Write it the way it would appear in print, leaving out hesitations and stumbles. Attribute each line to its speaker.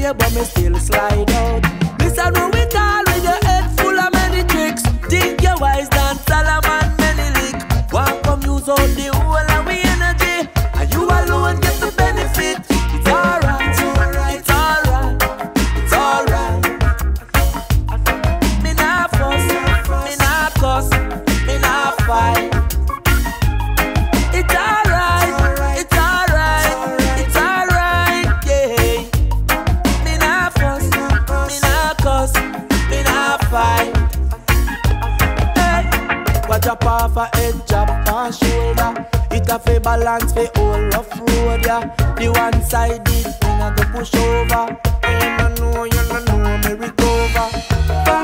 Speaker 1: way, but me still slide out. This I know it all with your head full of many tricks. Think you're wise than Solomon Menelik. One come use all the whole of we energy, and you alone get the benefit. It's alright, it's alright, it's alright. Me nah fuss, me nah cuss, me nah fight. It's alright, it's alright, it's alright, yeah. Me nah fuss, me nah cuss, me nah fight. Hey, what drop off a head, drop on shoulder. It a fi balance fi all rough road, yeah. The one sided thing I go push over. You no know me recover.